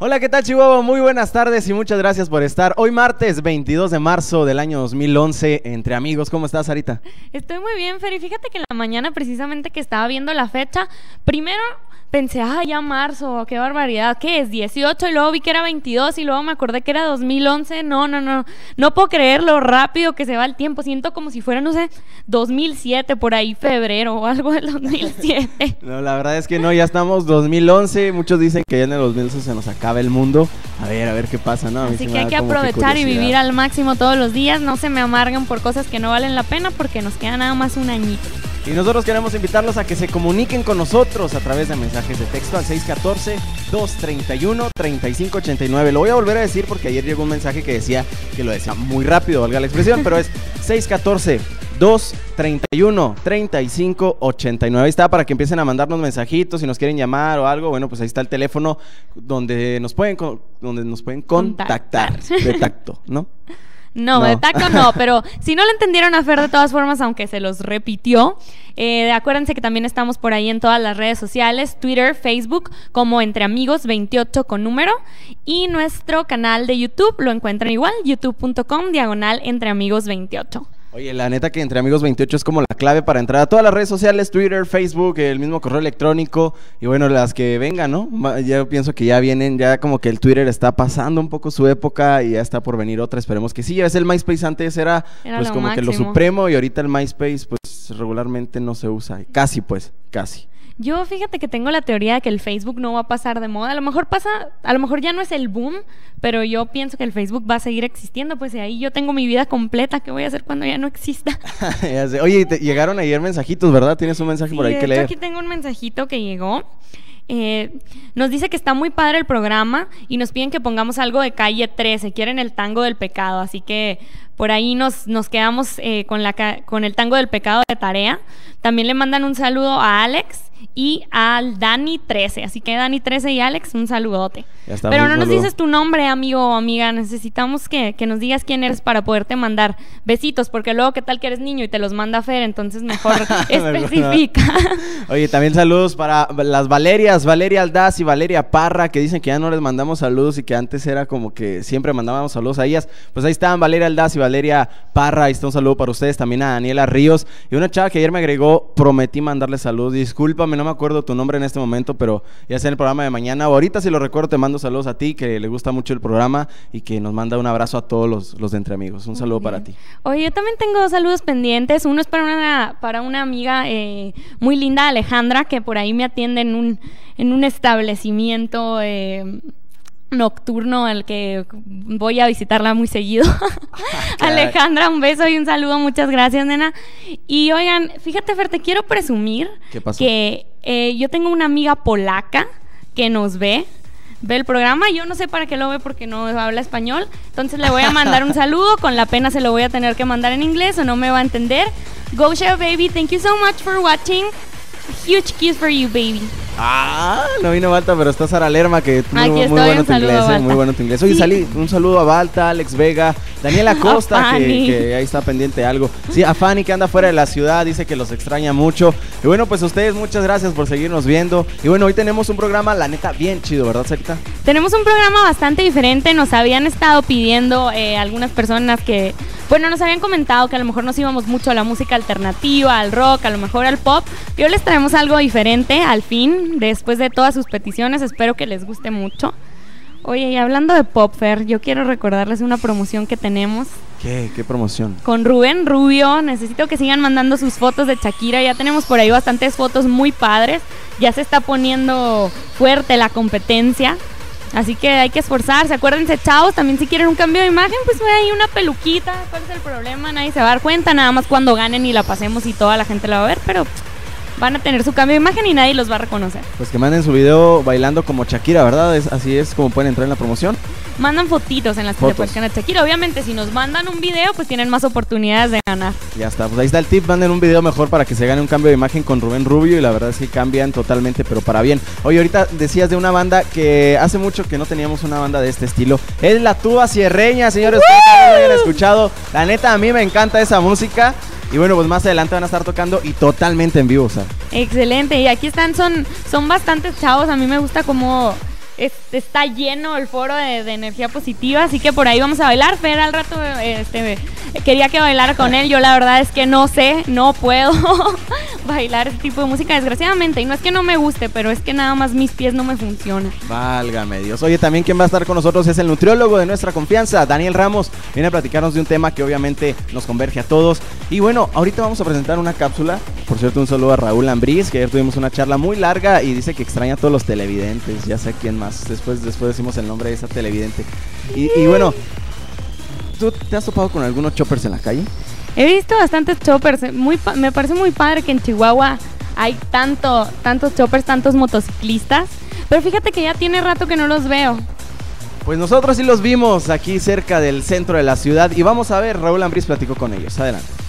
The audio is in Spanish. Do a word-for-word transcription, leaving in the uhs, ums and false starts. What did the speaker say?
Hola, ¿qué tal, Chihuahua? Muy buenas tardes y muchas gracias por estar hoy martes veintidós de marzo del año dos mil once entre amigos. ¿Cómo estás, Sarita? Estoy muy bien, Fer, y fíjate que en la mañana precisamente que estaba viendo la fecha, primero pensé, ah, ya marzo, qué barbaridad, ¿qué es? dieciocho, y luego vi que era veintidós y luego me acordé que era dos mil once. No, no, no, no puedo creer lo rápido que se va el tiempo. Siento como si fuera, no sé, dos mil siete, por ahí febrero o algo del dos mil siete. No, la verdad es que no, ya estamos dos mil once. Muchos dicen que ya en el dos mil once se nos acaba el mundo. A ver, a ver qué pasa, ¿no? A mí Así sí que me hay da que como aprovechar y curiosidad. vivir al máximo todos los días. No se me amarguen por cosas que no valen la pena porque nos queda nada más un añito. Y nosotros queremos invitarlos a que se comuniquen con nosotros a través de mensajes de texto al seis uno cuatro, dos tres uno, tres cinco ocho nueve. Lo voy a volver a decir porque ayer llegó un mensaje que decía que lo decía muy rápido, valga la expresión, pero es seis uno cuatro, dos tres uno, tres cinco ocho nueve. Ahí está, para que empiecen a mandarnos mensajitos. Si nos quieren llamar o algo, bueno, pues ahí está el teléfono donde nos pueden, donde nos pueden contactar, contactar. De tacto, ¿no? No, no, de tacto no, pero si no lo entendieron a Fer, de todas formas, aunque se los repitió, eh, acuérdense que también estamos por ahí en todas las redes sociales, Twitter, Facebook, como Entre Amigos veintiocho con número, y nuestro canal de YouTube lo encuentran igual, youtube punto com, diagonal Entre Amigos veintiocho. Oye, la neta que Entre Amigos veintiocho es como la clave para entrar a todas las redes sociales, Twitter, Facebook, el mismo correo electrónico, y bueno, las que vengan, ¿no? Yo pienso que ya vienen, ya como que el Twitter está pasando un poco su época y ya está por venir otra, esperemos que sí. Ya ves, el MySpace antes era, era pues como máximo. Que lo supremo, y ahorita el MySpace pues regularmente no se usa, casi pues, casi. Yo fíjate que tengo la teoría de que el Facebook no va a pasar de moda. A lo mejor pasa, a lo mejor ya no es el boom, pero yo pienso que el Facebook va a seguir existiendo, pues y ahí yo tengo mi vida completa. ¿Qué voy a hacer cuando ya no exista? Ya sé. Oye, te llegaron ayer mensajitos, ¿verdad? ¿Tienes un mensaje sí, por ahí que leer? Aquí tengo un mensajito que llegó. Eh, nos dice que está muy padre el programa y nos piden que pongamos algo de Calle trece, quieren el tango del pecado, así que por ahí nos, nos quedamos eh, con, la, con el tango del pecado de tarea. También le mandan un saludo a Alex y al Dani trece, así que Dani trece y Alex, un saludote. Está, pero no saludo. Nos dices tu nombre, amigo o amiga, necesitamos que, que nos digas quién eres para poderte mandar besitos, porque luego qué tal que eres niño y te los manda Fer, entonces mejor especifica. Oye, también saludos para las Valerias, Valeria Aldaz y Valeria Parra, que dicen que ya no les mandamos saludos y que antes era como que siempre mandábamos saludos a ellas. Pues ahí están Valeria Aldaz y Valeria Parra, ahí está un saludo para ustedes, también a Daniela Ríos y una chava que ayer me agregó, prometí mandarle saludos, discúlpame, no me acuerdo tu nombre en este momento, pero ya sea en el programa de mañana o ahorita si lo recuerdo te mando saludos a ti, que le gusta mucho el programa y que nos manda un abrazo a todos los, los de Entre Amigos, un saludo para ti. Oye, yo también tengo dos saludos pendientes, uno es para una, para una amiga eh, muy linda, Alejandra, que por ahí me atiende en un, en un establecimiento eh, nocturno al que voy a visitarla muy seguido. Alejandra, un beso y un saludo, muchas gracias, nena. Y oigan, fíjate, Fer, te quiero presumir ¿Qué pasó? que eh, yo tengo una amiga polaca que nos ve, ve el programa. Yo no sé para qué lo ve porque no habla español, entonces le voy a mandar un saludo, con la pena se lo voy a tener que mandar en inglés o no me va a entender. Gosha, baby, thank you so much for watching. Huge kiss for you, baby. Ah, no vino Balta, pero está Sara Lerma, que muy, Aquí muy estoy, bueno un tu saludo inglés, a eh, muy bueno tu inglés. Oye, Sí. salí, un saludo a Balta, Alex Vega, Daniela Costa, que, que ahí está pendiente de algo. Sí, a Fanny, que anda fuera de la ciudad, dice que los extraña mucho. Y bueno, pues a ustedes muchas gracias por seguirnos viendo. Y bueno, hoy tenemos un programa, la neta, bien chido, ¿verdad, Sarita? Tenemos un programa bastante diferente. Nos habían estado pidiendo eh, algunas personas que, bueno, nos habían comentado que a lo mejor nos íbamos mucho a la música alternativa, al rock, a lo mejor al pop. Y hoy les traemos algo diferente, al fin, después de todas sus peticiones. Espero que les guste mucho. Oye, y hablando de pop, Fer, yo quiero recordarles una promoción que tenemos. ¿Qué? ¿Qué promoción? Con Rubén Rubio. Necesito que sigan mandando sus fotos de Shakira. Ya tenemos por ahí bastantes fotos muy padres. Ya se está poniendo fuerte la competencia. Así que hay que esforzarse. Acuérdense, chavos, también si quieren un cambio de imagen, pues hay una peluquita. ¿Cuál es el problema? Nadie se va a dar cuenta. Nada más cuando ganen y la pasemos y toda la gente la va a ver. Pero van a tener su cambio de imagen y nadie los va a reconocer. Pues que manden su video bailando como Shakira, ¿verdad? Es, así es como pueden entrar en la promoción. Mandan fotitos en las que Fotos. se parezcan a Shakira. Obviamente, si nos mandan un video, pues tienen más oportunidades de ganar. Ya está, pues ahí está el tip, manden un video mejor para que se gane un cambio de imagen con Rubén Rubio y la verdad es que cambian totalmente, pero para bien. Oye, ahorita decías de una banda que hace mucho que no teníamos una banda de este estilo. Es la Tuba Sierreña, señores, que no lo hayan escuchado. La neta, a mí me encanta esa música. Y bueno, pues más adelante van a estar tocando y totalmente en vivo, o sea. Excelente, y aquí están, son, son bastantes chavos. A mí me gusta cómo es, está lleno el foro de, de energía positiva, así que por ahí vamos a bailar. Fer al rato este, quería que bailara con él, yo la verdad es que no sé, no puedo bailar ese tipo de música desgraciadamente, y no es que no me guste, pero es que nada más mis pies no me funcionan. Válgame Dios. Oye, también quien va a estar con nosotros es el nutriólogo de nuestra confianza, Daniel Ramos, viene a platicarnos de un tema que obviamente nos converge a todos. Y bueno, ahorita vamos a presentar una cápsula. Por cierto, un saludo a Raúl Ambriz, que ayer tuvimos una charla muy larga y dice que extraña a todos los televidentes, ya sé quién más. Después, después decimos el nombre de esa televidente. Y, y bueno, ¿tú te has topado con algunos choppers en la calle? He visto bastantes choppers. Muy, me parece muy padre que en Chihuahua hay tanto, tantos choppers, tantos motociclistas. Pero fíjate que ya tiene rato que no los veo. Pues nosotros sí los vimos aquí cerca del centro de la ciudad. Y vamos a ver, Raúl Ambriz platicó con ellos. Adelante.